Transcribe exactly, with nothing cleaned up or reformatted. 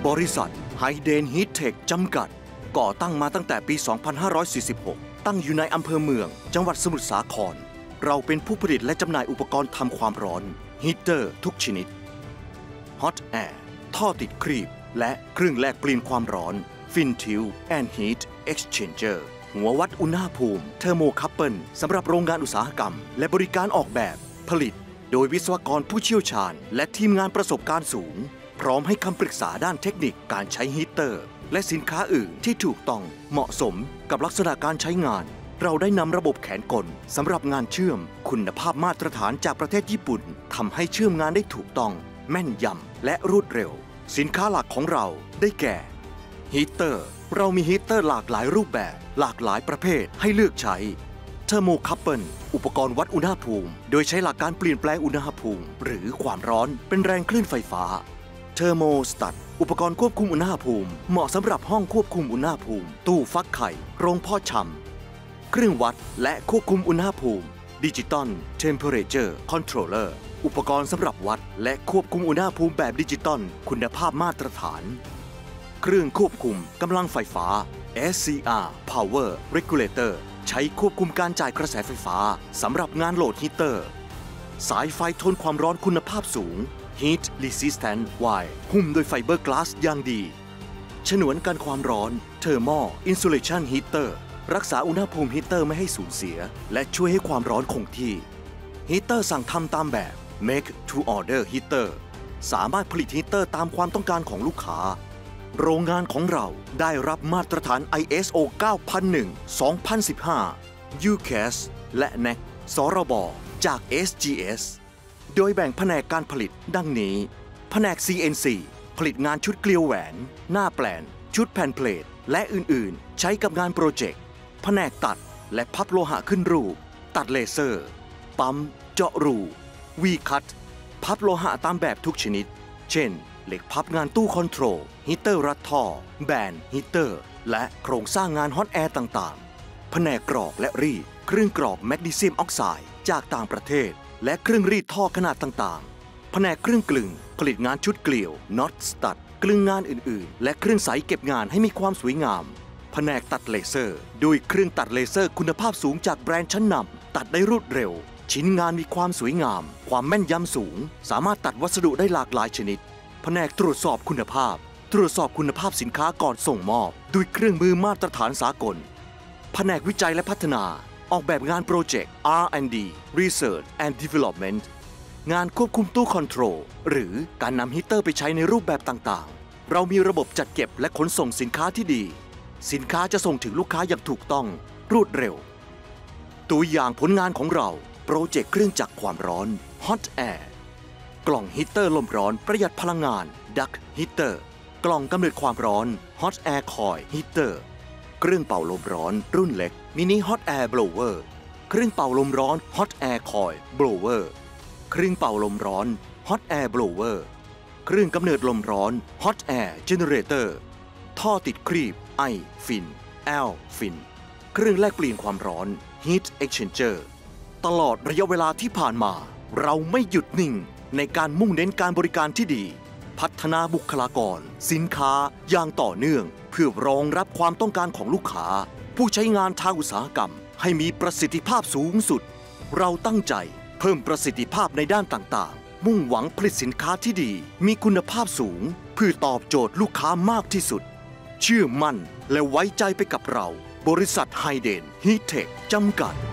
บริษัทไฮเดนฮีทเทคจำกัดก่อตั้งมาตั้งแต่ปี สองพันห้าร้อยสี่สิบหก ตั้งอยู่ในอำเภอเมืองจังหวัดสมุทรสาครเราเป็นผู้ผลิตและจำหน่ายอุปกรณ์ทำความร้อนฮีเตอร์ทุกชนิด Hot Air ท่อติดครีบและเครื่องแลกเปลี่ยนความร้อน Fintil and Heat Exchanger หัววัดอุณหภูมิเทอร์โมคัพเปิลสำหรับโรงงานอุตสาหกรรมและบริการออกแบบผลิตโดยวิศวกรผู้เชี่ยวชาญและทีมงานประสบการณ์สูงพร้อมให้คำปรึกษาด้านเทคนิคการใช้ฮีเตอร์และสินค้าอื่นที่ถูกต้องเหมาะสมกับลักษณะการใช้งานเราได้นำระบบแขนกลสำหรับงานเชื่อมคุณภาพมาตรฐานจากประเทศญี่ปุ่นทำให้เชื่อมงานได้ถูกต้องแม่นยำและรวดเร็วสินค้าหลักของเราได้แก่ฮีเตอร์เรามีฮีเตอร์หลากหลายรูปแบบหลากหลายประเภทให้เลือกใช้เทอร์โมคัพเปิลอุปกรณ์วัดอุณหภูมิโดยใช้หลักการเปลี่ยนแปลงอุณหภูมิหรือความร้อนเป็นแรงคลื่นไฟฟ้าเทอร์โมสตัตอุปกรณ์ควบคุมอุณหภูมิเหมาะสำหรับห้องควบคุมอุณหภูมิตู้ฟักไข่โรงเพาะชำเครื่องวัดและควบคุมอุณหภูมิดิจิตอลเทมเพอเรเจอร์คอนโทรลเลอร์อุปกรณ์สำหรับวัดและควบคุมอุณหภูมิแบบดิจิตอลคุณภาพมาตรฐานเครื่องควบคุมกำลังไฟฟ้า เอส ซี อาร์ Power Regulator ใช้ควบคุมการจ่ายกระแสไฟฟ้าสำหรับงานโหลดฮีเตอร์สายไฟทนความร้อนคุณภาพสูง Heat Resistant Wire หุ้มด้วยไฟเบอร์กลาสอย่างดีฉนวนกันความร้อน Thermal Insulation Heater รักษาอุณหภูมิฮีเตอร์ไม่ให้สูญเสียและช่วยให้ความร้อนคงที่ฮีเตอร์สั่งทำตามแบบ Make to Order Heater สามารถผลิตฮีเตอร์ตามความต้องการของลูกค้าโรงงานของเราได้รับมาตรฐาน ไอ เอส โอ เก้าพันหนึ่ง สองพันสิบห้า ยู เค เอ เอส และ เน็ก สรบ จาก เอส จี เอส โดยแบ่งแผนกการผลิตดังนี้แผนก ซี เอ็น ซี ผลิตงานชุดเกลียวแหวนหน้าแปลนชุดแผ่นเพลทและอื่นๆใช้กับงานโปรเจกต์แผนกตัดและพับโลหะขึ้นรูปตัดเลเซอร์ปั๊มเจาะรูวีคัตพับโลหะตามแบบทุกชนิดเช่นเหล็กพับงานตู้คอนโทรลฮีเตอร์รัดท่อแบนฮีเตอร์และโครงสร้างงานฮอตแอร์ต่างๆแผนกกรอกและรีดเครื่องกรอกแมกนีเซียมออกไซด์จากต่างประเทศและเครื่องรีดท่อขนาดต่างๆแผนกเครื่องกลึงผลิตงานชุดเกลียวน็อตสตัดกลึงงานอื่นๆและเครื่องใสเก็บงานให้มีความสวยงามแผนกตัดเลเซอร์โดยเครื่องตัดเลเซอร์คุณภาพสูงจากแบรนด์ชั้นนำตัดได้รวดเร็วชิ้นงานมีความสวยงามความแม่นยำสูงสามารถตัดวัสดุได้หลากหลายชนิดแผนกตรวจสอบคุณภาพตรวจสอบคุณภาพสินค้าก่อนส่งมอบด้วยเครื่องมือมาตรฐานสากลแผนกวิจัยและพัฒนาออกแบบงานโปรเจกต์ อาร์ แอนด์ ดี Research and Development งานควบคุมตู้คอนโทรลหรือการนำฮีเตอร์ไปใช้ในรูปแบบต่างๆเรามีระบบจัดเก็บและขนส่งสินค้าที่ดีสินค้าจะส่งถึงลูกค้าอย่างถูกต้องรวดเร็วตัวอย่างผลงานของเราโปรเจกต์เครื่องจักรความร้อน Hot Air กล่องฮีเตอร์ลมร้อนประหยัดพลังงาน Duct Heater กล่องกำเนิดความร้อน Hot Air Coil Heater เครื่องเป่าลมร้อนรุ่นเล็ก Mini Hot Air Blower เครื่องเป่าลมร้อน Hot Air Coil Blower เครื่องเป่าลมร้อน Hot Air Blower เครื่องกำเนิดลมร้อน Hot Air Generator ท่อติดครีบ I Fin L Fin เครื่องแลกเปลี่ยนความร้อน Heat Exchanger ตลอดระยะเวลาที่ผ่านมาเราไม่หยุดนิ่งในการมุ่งเน้นการบริการที่ดีพัฒนาบุคลากรสินค้าอย่างต่อเนื่องเพื่อรองรับความต้องการของลูกค้าผู้ใช้งานทางอุตสาหกรรมให้มีประสิทธิภาพสูงสุดเราตั้งใจเพิ่มประสิทธิภาพในด้านต่างๆมุ่งหวังผลิตสินค้าที่ดีมีคุณภาพสูงเพื่อตอบโจทย์ลูกค้ามากที่สุดเชื่อมั่นและไว้ใจไปกับเราบริษัทไฮเดนฮีทเทคจำกัด